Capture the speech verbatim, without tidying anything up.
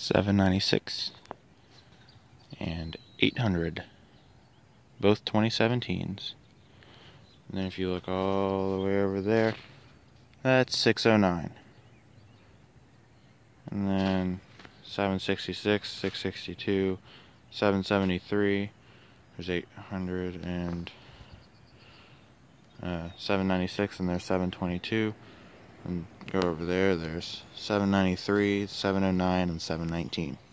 seven ninety-six, and eight hundred, both twenty seventeens. And then if you look all the way over there, that's six oh nine. And then seven sixty-six, six sixty-two, seven seventy-three, there's eight hundred, and uh, seven ninety-six, and there's seven twenty-two. And go over there, there's seven ninety-three, seven oh nine, and seven nineteen.